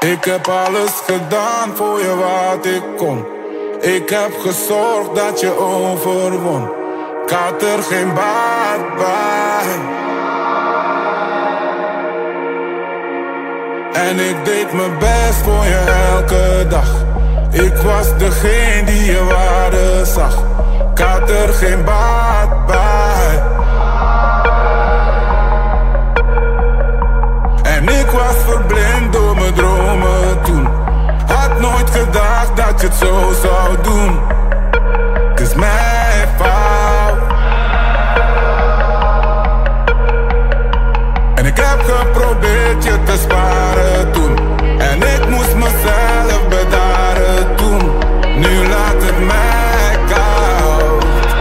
Ik heb alles gedaan voor je wat ik kon. Ik heb gezorgd dat je overwon. Ik had er geen baat bij. En ik deed mijn best voor je elke dag. Ik was degene die je waarde zag. Ik had er geen baat bij. En ik was verblind door mijn dromen toen. Had nooit gedacht dat je het zo zou doen. Het is mijn fout. En ik heb geprobeerd je te sparen toen. En ik moest mezelf bedaren toen. Nu laat het mij koud.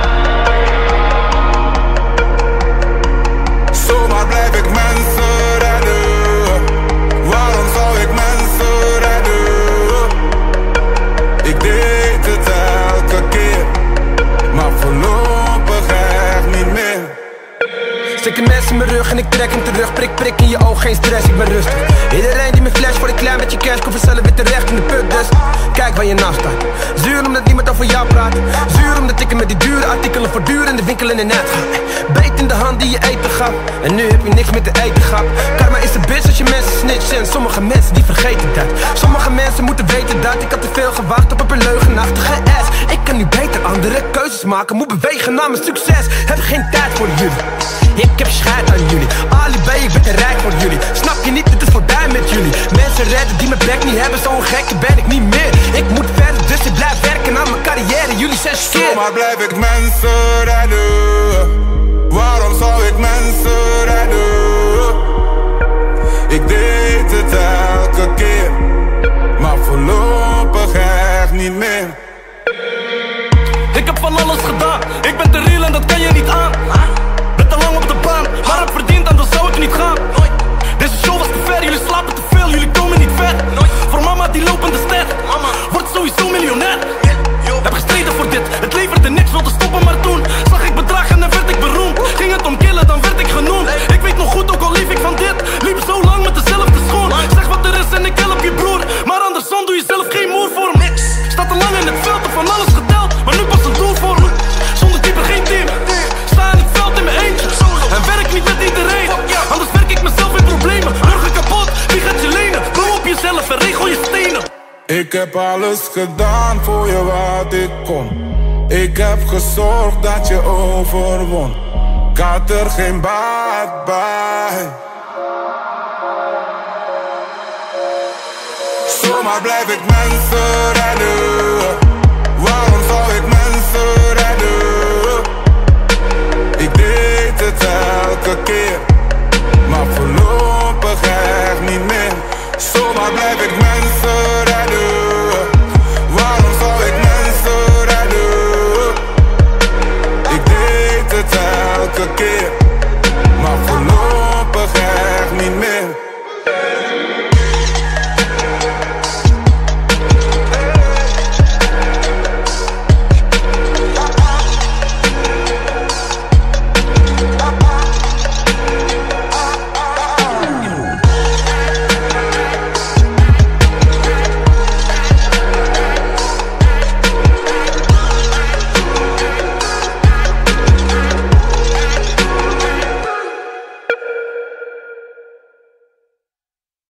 Zomaar blijf ik mensen redden. Waarom zou ik mensen redden? Ik deed het elke keer, maar voorlopig echt niet meer. Stikken mensen in mijn rug en ik trek hem terug. Prik, prik in je oog, geen stress, ik ben rustig. Iedereen die me flash voor een klein beetje cash, komt vanzelf weer terecht in de put, dus kijk waar je naast staat. Zuur omdat niemand over jou praat. Zuur omdat ik er met die dure artikelen voortdurend in de winkel en in net ga. Beet in de hand die je eten gaat. En nu heb je niks met te eten gehad. Karma is een bitch als je mensen snitchen. En sommige mensen die vergeten dat. Sommige mensen moeten weten dat ik had te veel gewacht op een leugenachtige ass. Ik kan nu beter andere keuzes maken. Moet bewegen naar mijn succes. Heb geen tijd voor jullie. Ik heb scheid aan jullie. Alibi, ik ben te rijk voor jullie. Snap je niet, het is voorbij met jullie. Mensen redden die mijn bek niet hebben. Zo'n gekke ben ik niet meer. Ik moet verder, dus ik blijf werken aan mijn carrière. Jullie zijn skeer. Zomaar blijf ik mensen redden. Waarom zou ik mensen redden? Ik deed het elke keer, maar voorlopig echt niet meer. Ik heb van alles gedaan. Ik ben te real en dat kan je niet aan. Ben te lang op de baan, maar heb verdiend en dan zou ik niet gaan. Deze show was te ver, jullie slapen te veel, jullie komen niet ver. Voor mama die lopende ster, wordt sowieso miljonair. Heb gestreden voor dit, het leverde niks, wilde stoppen maar toen zag ik bedragen en werd ik beroemd. Ging het om killen, dan werd ik genoemd. Ik weet nog goed, ook al lief ik van dit. Liep zo lang met dezelfde schoen. Zeg wat er is en ik help je broer, maar andersom doe je zelf geen moer voor me. Staat te lang in het veld, heb van alles geteld, maar nu pas een doel voor me. Zonder keeper geen team, sta in het veld in mijn eentje. En werk niet met iedereen, anders werk ik mezelf in problemen. Morgen kapot, wie gaat je lenen? Bouw op jezelf en regel je stenen. Ik heb alles gedaan voor je wat ik kon. Ik heb gezorgd dat je overwon. Ik had er geen baat bij. Zomaar blijf ik mensen redden. Waarom zou ik mensen redden? Ik deed het elke keer, maar voorlopig echt niet meer. Zomaar blijf ik mensen redden. Waarom zou ik mensen redden? Ik deed het elke keer.